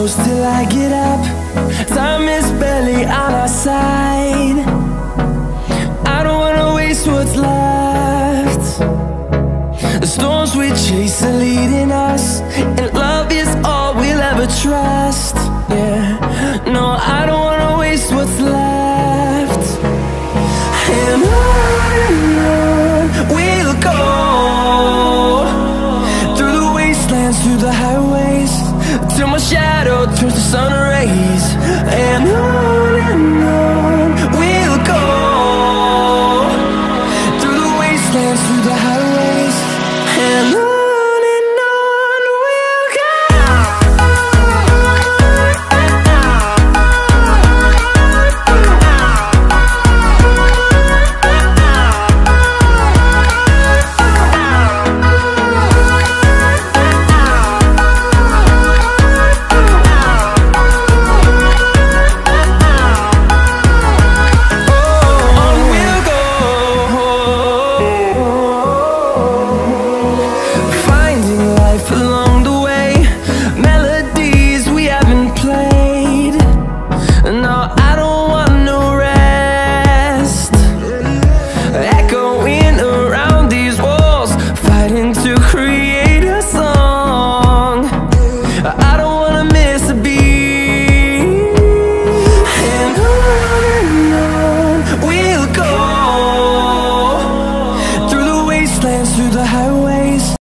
close till I get up. Time is barely on our side. I don't wanna waste what's left. The storms we chase are leading us.